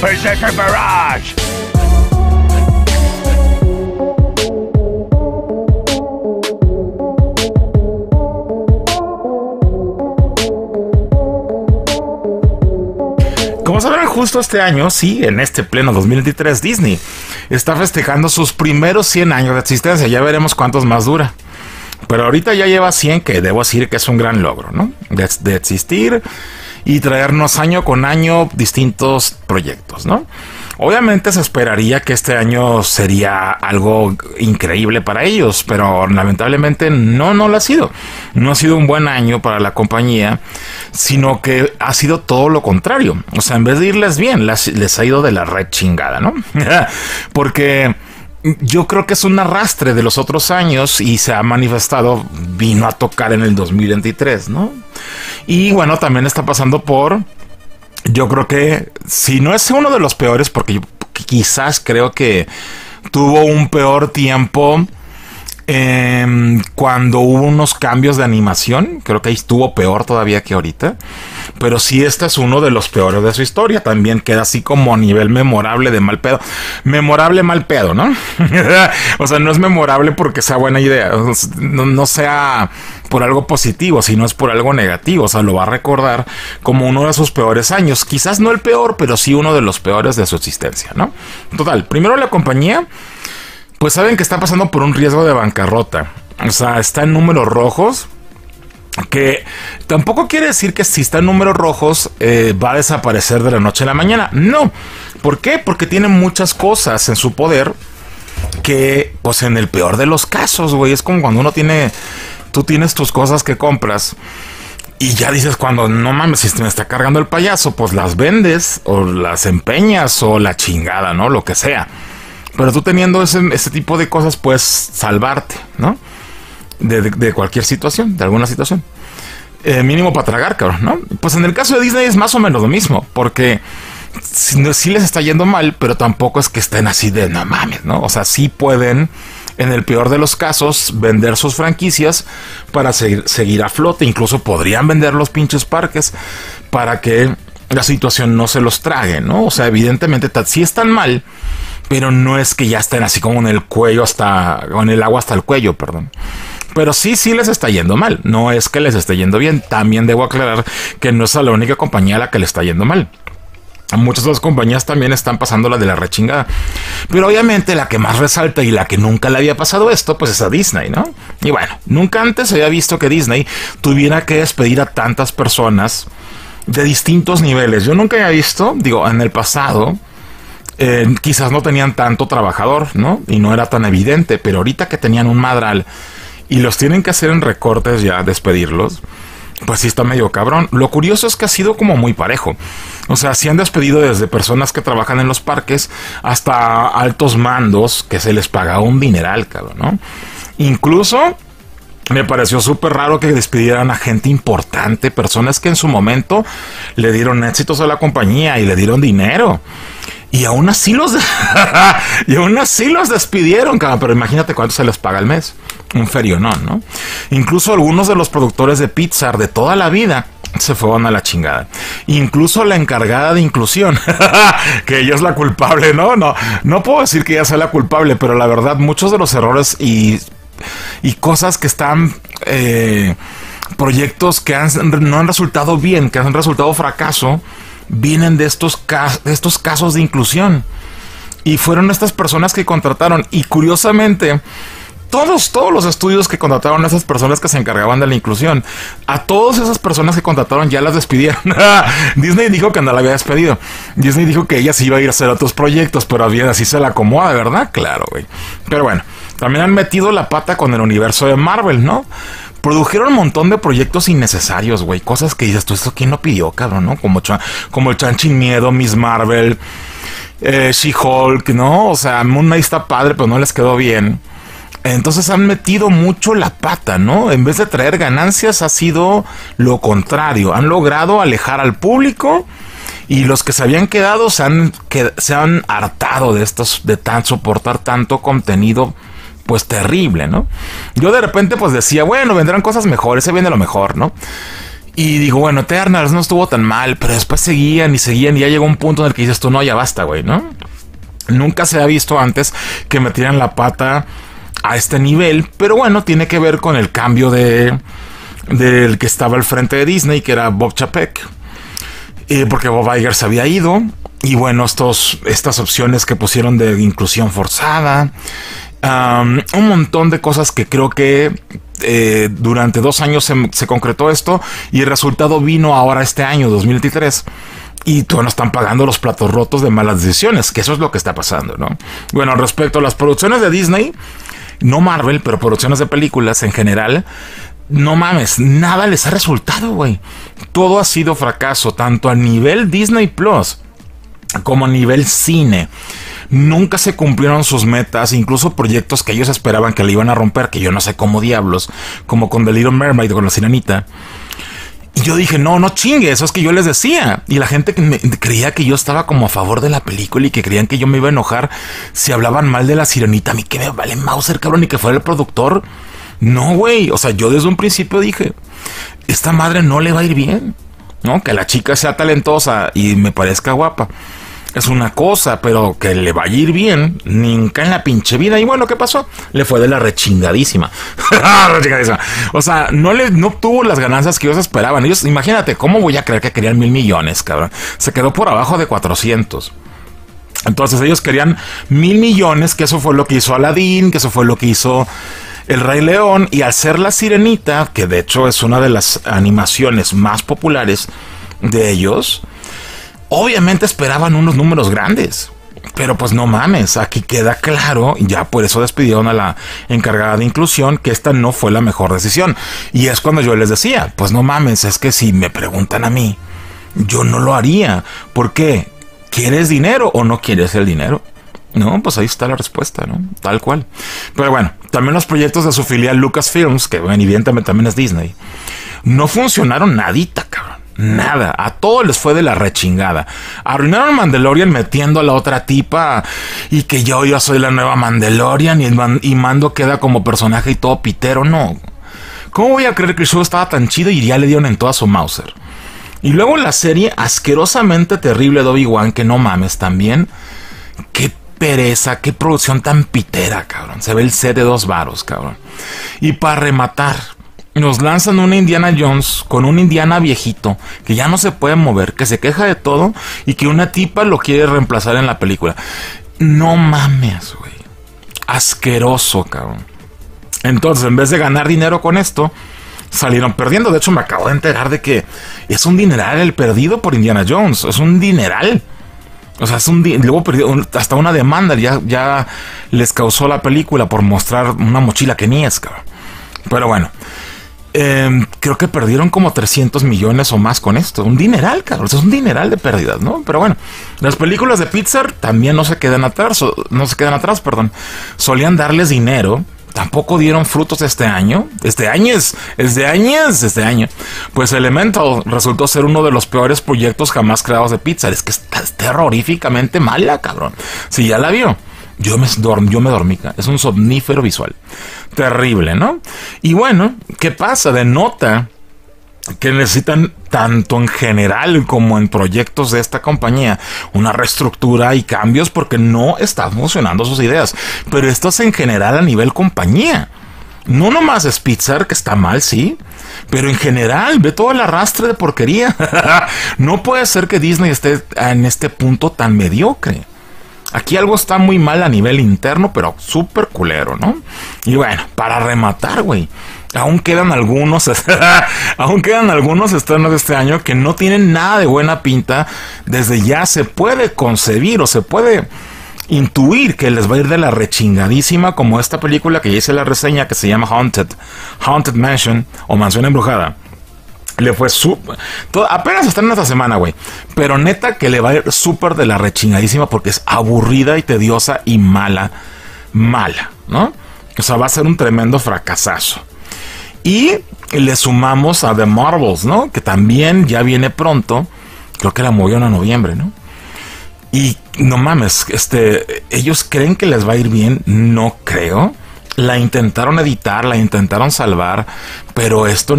PlayStation Garage. Como sabrán, justo este año, sí, en este pleno 2023, Disney está festejando sus primeros 100 años de existencia. Ya veremos cuántos más dura. Pero ahorita ya lleva 100, que debo decir que es un gran logro, ¿no? De existir y traernos año con año distintos proyectos, ¿no? Obviamente se esperaría que este año sería algo increíble para ellos, pero lamentablemente no lo ha sido. No ha sido un buen año para la compañía, sino que ha sido todo lo contrario. O sea, en vez de irles bien, les ha ido de la red chingada, ¿no? Porque yo creo que es un arrastre de los otros años y se ha manifestado, vino a tocar en el 2023, ¿no? Y bueno, también está pasando por... Yo creo que si no es uno de los peores, porque yo quizás creo que tuvo un peor tiempo cuando hubo unos cambios de animación. Creo que ahí estuvo peor todavía que ahorita. Pero sí, este es uno de los peores de su historia. También queda así como a nivel memorable de mal pedo. Memorable mal pedo, ¿no? O sea, no es memorable porque sea buena idea. No sea por algo positivo, sino es por algo negativo. O sea, lo va a recordar como uno de sus peores años. Quizás no el peor, pero sí uno de los peores de su existencia, ¿no? Total, primero la compañía, pues saben que está pasando por un riesgo de bancarrota. O sea, está en números rojos. Que tampoco quiere decir que si está en números rojos va a desaparecer de la noche a la mañana. No. ¿Por qué? Porque tiene muchas cosas en su poder que, pues en el peor de los casos, güey, es como cuando uno tiene... Tú tienes tus cosas que compras y ya dices cuando, no mames, si me está cargando el payaso, pues las vendes o las empeñas o la chingada, ¿no? Lo que sea. Pero tú teniendo ese tipo de cosas puedes salvarte, ¿no? De cualquier situación, de alguna situación. Mínimo para tragar, cabrón, ¿no? Pues en el caso de Disney es más o menos lo mismo, porque sí les está yendo mal, pero tampoco es que estén así de no mames, ¿no? O sea, sí pueden, en el peor de los casos, vender sus franquicias para seguir a flote. Incluso podrían vender los pinches parques para que la situación no se los trague, ¿no? O sea, evidentemente sí están mal, pero no es que ya estén así como en el cuello o en el agua hasta el cuello, perdón. Pero sí les está yendo mal. No es que les esté yendo bien. También debo aclarar que no es a la única compañía a la que le está yendo mal. Muchas otras compañías también están pasando la de la rechingada. Pero obviamente la que más resalta y la que nunca le había pasado esto, pues es a Disney, ¿no? Y bueno, nunca antes había visto que Disney tuviera que despedir a tantas personas de distintos niveles. Yo nunca había visto, digo, en el pasado... quizás no tenían tanto trabajador, ¿no? Y no era tan evidente, pero ahorita que tenían un madral y los tienen que hacer en recortes ya, despedirlos, pues sí está medio cabrón. Lo curioso es que ha sido como muy parejo. O sea, sí han despedido desde personas que trabajan en los parques hasta altos mandos que se les paga un dineral, cabrón, ¿no? Incluso me pareció súper raro que despidieran a gente importante, personas que en su momento le dieron éxitos a la compañía y le dieron dinero. Y aún así los despidieron, cabrón. Pero imagínate cuánto se les paga al mes. Un ferionón, ¿no? Incluso algunos de los productores de Pixar de toda la vida se fueron a la chingada. Incluso la encargada de inclusión, que ella es la culpable, ¿no? No puedo decir que ella sea la culpable, pero la verdad, muchos de los errores y cosas que están... proyectos que no han resultado bien, que han resultado fracaso, vienen de estos casos de inclusión. Y fueron estas personas que contrataron. Y curiosamente, todos los estudios que contrataron a esas personas que se encargaban de la inclusión, a todas esas personas que contrataron ya las despidieron. Disney dijo que no la había despedido. Disney dijo que ella sí iba a ir a hacer otros proyectos, pero bien, así se la acomoda, ¿verdad? Claro, güey. Pero bueno, también han metido la pata con el universo de Marvel, ¿no? Produjeron un montón de proyectos innecesarios, güey. Cosas que dices, tú, ¿esto quién no pidió, cabrón, no? Como el Chan Chin Miedo, Miss Marvel, She-Hulk, ¿no? O sea, Moon Knight está padre, pero no les quedó bien. Entonces han metido mucho la pata, ¿no? En vez de traer ganancias, ha sido lo contrario. Han logrado alejar al público y los que se habían quedado se han hartado de soportar tanto contenido, pues terrible, ¿no? Yo de repente pues decía, bueno, vendrán cosas mejores, se viene lo mejor, ¿no? Y digo, bueno, Eternals no estuvo tan mal, pero después seguían y seguían y ya llegó un punto en el que dices tú, no, ya basta, güey, ¿no? Nunca se ha visto antes que metieran la pata a este nivel, pero bueno, tiene que ver con el cambio del que estaba al frente de Disney, que era Bob Chapek, porque Bob Iger se había ido, y bueno, estas opciones que pusieron de inclusión forzada, un montón de cosas que creo que durante 2 años se concretó esto, y el resultado vino ahora este año, 2023. Y todavía no están pagando los platos rotos de malas decisiones, que eso es lo que está pasando, ¿no? Bueno, respecto a las producciones de Disney, no Marvel, pero producciones de películas en general, no mames, nada les ha resultado, güey. Todo ha sido fracaso, tanto a nivel Disney Plus como a nivel cine. Nunca se cumplieron sus metas, incluso proyectos que ellos esperaban que le iban a romper, que yo no sé cómo diablos, como con The Little Mermaid o con La Sirenita. Y yo dije, no chingue, eso es que yo les decía. Y la gente creía que yo estaba como a favor de la película y que creían que yo me iba a enojar si hablaban mal de La Sirenita. A mí que me vale Mauser, cabrón, ni que fuera el productor. No, güey, o sea, yo desde un principio dije, esta madre no le va a ir bien, ¿no? Que la chica sea talentosa y me parezca guapa es una cosa, pero que le va a ir bien, nunca en la pinche vida. Y bueno, ¿qué pasó? Le fue de la rechingadísima. O sea, no obtuvo las ganancias que ellos esperaban. Ellos, imagínate, ¿cómo voy a creer que querían 1,000 millones, cabrón? Se quedó por abajo de 400. Entonces ellos querían 1,000 millones, que eso fue lo que hizo Aladdin, que eso fue lo que hizo El Rey León. Y al ser La Sirenita, que de hecho es una de las animaciones más populares de ellos, obviamente esperaban unos números grandes, pero pues no mames, aquí queda claro, ya por eso despidieron a la encargada de inclusión, que esta no fue la mejor decisión. Y es cuando yo les decía, pues no mames, es que si me preguntan a mí, yo no lo haría. ¿Por qué? ¿Quieres dinero o no quieres el dinero? No, pues ahí está la respuesta, ¿no? Tal cual. Pero bueno, también los proyectos de su filial Lucasfilms, que bueno, evidentemente también es Disney, no funcionaron nadita, cabrón. Nada, a todos les fue de la rechingada. Arruinaron Mandalorian metiendo a la otra tipa y que yo soy la nueva Mandalorian y Mando queda como personaje y todo pitero. No, ¿cómo voy a creer que el show estaba tan chido y ya le dieron en toda su Mauser? Y luego la serie asquerosamente terrible de Obi-Wan, que no mames también. Qué pereza, qué producción tan pitera, cabrón. Se ve el set de 2 varos, cabrón. Y para rematar, nos lanzan una Indiana Jones con un Indiana viejito que ya no se puede mover, que se queja de todo y que una tipa lo quiere reemplazar en la película. No mames, güey. Asqueroso, cabrón. Entonces, en vez de ganar dinero con esto, salieron perdiendo. De hecho, me acabo de enterar de que es un dineral el perdido por Indiana Jones. Es un dineral. O sea, luego perdió hasta una demanda. Ya les causó la película por mostrar una mochila que ni es, cabrón. Pero bueno. Creo que perdieron como 300 millones o más con esto. Un dineral, cabrón. Es un dineral de pérdidas, ¿no? Pero bueno, las películas de Pixar también no se quedan atrás. Perdón. Solían darles dinero. Tampoco dieron frutos este año. Este año. Pues Elemental resultó ser uno de los peores proyectos jamás creados de Pixar. Es que es terroríficamente mala, cabrón. Si ya la vio. Yo me dormí. Es un somnífero visual. Terrible, ¿no? Y bueno, ¿qué pasa? Denota que necesitan, tanto en general como en proyectos de esta compañía, una reestructura y cambios porque no están funcionando sus ideas. Pero esto es en general a nivel compañía. No nomás es Pixar, que está mal, sí, pero en general, ve todo el arrastre de porquería. No puede ser que Disney esté en este punto tan mediocre. Aquí algo está muy mal a nivel interno, pero súper culero, ¿no? Y bueno, para rematar, güey, aún quedan algunos estrenos de este año que no tienen nada de buena pinta. Desde ya se puede concebir o se puede intuir que les va a ir de la rechingadísima, como esta película que ya hice la reseña, que se llama Haunted Mansion o Mansión Embrujada. Le fue súper. Apenas está en esta semana, güey. Pero neta que le va a ir súper de la rechingadísima porque es aburrida y tediosa y mala, ¿no? O sea, va a ser un tremendo fracasazo. Y le sumamos a The Marvels, ¿no? Que también ya viene pronto. Creo que la movieron a noviembre, ¿no? Y no mames, ellos creen que les va a ir bien. No creo. La intentaron editar, la intentaron salvar, pero esto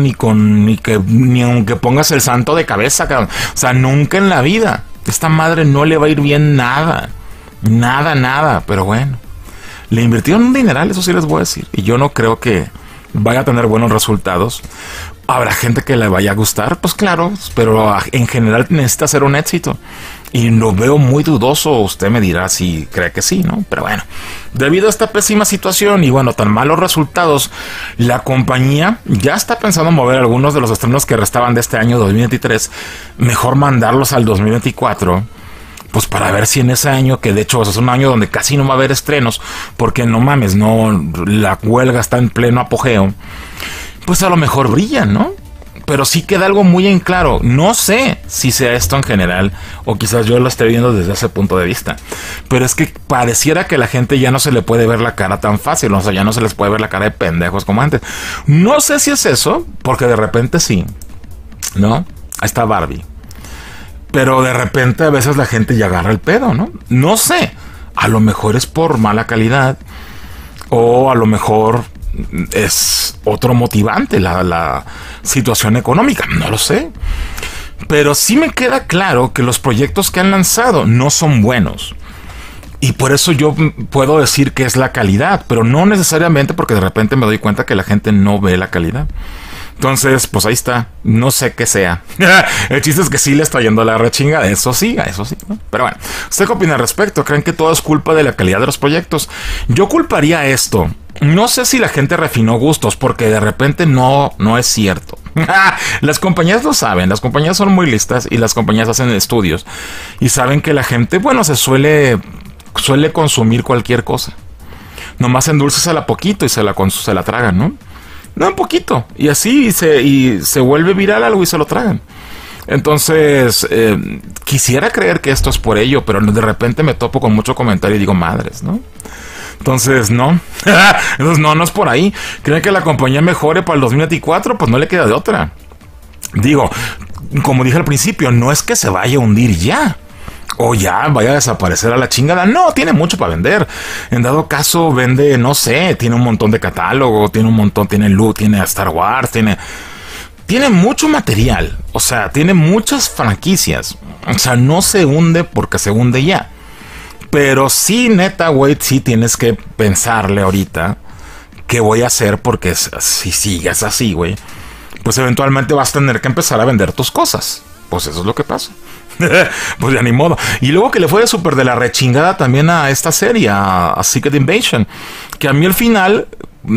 ni aunque pongas el santo de cabeza, cabrón. O sea, nunca en la vida. Esta madre no le va a ir bien nada. Nada, pero bueno. Le invirtieron un dineral, eso sí les voy a decir. Y yo no creo que vaya a tener buenos resultados. Habrá gente que le vaya a gustar, pues claro, pero en general necesita ser un éxito. Y lo veo muy dudoso, usted me dirá si cree que sí, ¿no? Pero bueno, debido a esta pésima situación y bueno, tan malos resultados, la compañía ya está pensando mover algunos de los estrenos que restaban de este año 2023, mejor mandarlos al 2024. Pues para ver si en ese año, que de hecho es un año donde casi no va a haber estrenos, porque no mames, no, la huelga está en pleno apogeo, pues a lo mejor brillan, ¿no? Pero sí queda algo muy en claro. No sé si sea esto en general, o quizás yo lo esté viendo desde ese punto de vista, pero es que pareciera que a la gente ya no se le puede ver la cara tan fácil, o sea, ya no se les puede ver la cara de pendejos como antes. No sé si es eso, porque de repente sí, ¿no? Ahí está Barbie. Pero de repente a veces la gente ya agarra el pedo, ¿no? No sé. A lo mejor es por mala calidad. O a lo mejor es otro motivante la situación económica. No lo sé. Pero sí me queda claro que los proyectos que han lanzado no son buenos. Y por eso yo puedo decir que es la calidad. Pero no necesariamente porque de repente me doy cuenta que la gente no ve la calidad. Entonces, pues ahí está. No sé qué sea. El chiste es que sí le está yendo la rechingada. Eso sí, ¿no? Pero bueno, ¿usted qué opina al respecto? ¿Creen que todo es culpa de la calidad de los proyectos? Yo culparía esto. No sé si la gente refinó gustos, porque de repente no es cierto. Las compañías lo saben. Las compañías son muy listas y las compañías hacen estudios. Y saben que la gente, bueno, se suele consumir cualquier cosa. Nomás endulcesela poquito y se la tragan, ¿no? No, un poquito. Y así se vuelve viral algo y se lo tragan. Entonces, quisiera creer que esto es por ello, pero de repente me topo con mucho comentario y digo, madres, ¿no? Entonces, no. Entonces, no es por ahí. ¿Creen que la compañía mejore para el 2024? Pues no le queda de otra. Digo, como dije al principio, no es que se vaya a hundir ya. O ya vaya a desaparecer a la chingada. No, tiene mucho para vender. En dado caso, vende, no sé, tiene un montón de catálogo, tiene Loot, tiene Star Wars, tiene mucho material. O sea, tiene muchas franquicias. O sea, no se hunde porque se hunde ya. Pero sí, neta, güey, sí tienes que pensarle ahorita qué voy a hacer, porque si sigues así, güey, pues eventualmente vas a tener que empezar a vender tus cosas. Pues eso es lo que pasa. Pues ya ni modo. Y luego que le fue súper de la rechingada también a esta serie, a Secret Invasion, que a mí al final,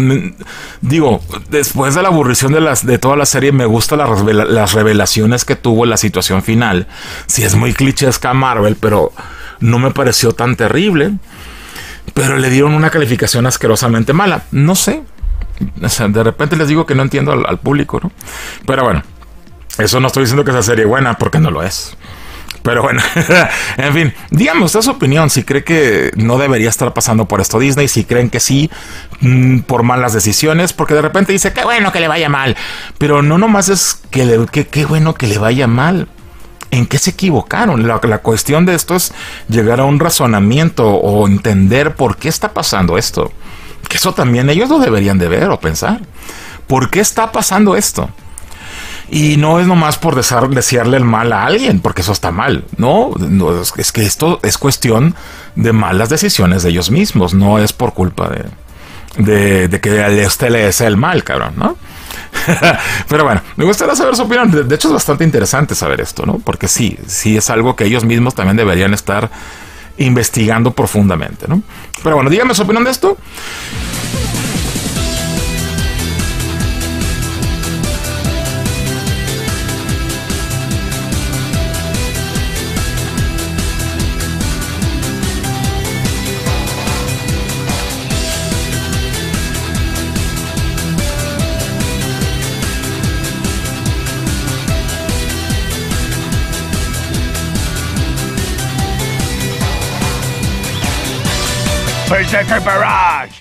digo, después de la aburrición de toda la serie, me gustan las revelaciones que tuvo en la situación final. Sí, es muy clichesca Marvel, pero no me pareció tan terrible. Pero le dieron una calificación asquerosamente mala. No sé. O sea, de repente les digo que no entiendo al público, ¿no? Pero bueno, eso no estoy diciendo que esa serie buena, porque no lo es. Pero bueno, en fin, díganme usted su opinión, si cree que no debería estar pasando por esto Disney, si creen que sí, por malas decisiones, porque de repente dice, qué bueno que le vaya mal, pero no nomás es qué bueno que le vaya mal. ¿En qué se equivocaron? La cuestión de esto es llegar a un razonamiento o entender por qué está pasando esto. Que eso también ellos lo deberían de ver o pensar. ¿Por qué está pasando esto? Y no es nomás por desearle el mal a alguien, porque eso está mal. No, es que esto es cuestión de malas decisiones de ellos mismos. No es por culpa de que a usted le desea el mal, cabrón, ¿no? Pero bueno, me gustaría saber su opinión. De hecho es bastante interesante saber esto, ¿no? Porque sí es algo que ellos mismos también deberían estar investigando profundamente, ¿no? Pero bueno, dígame su opinión de esto. Berserker Barrage!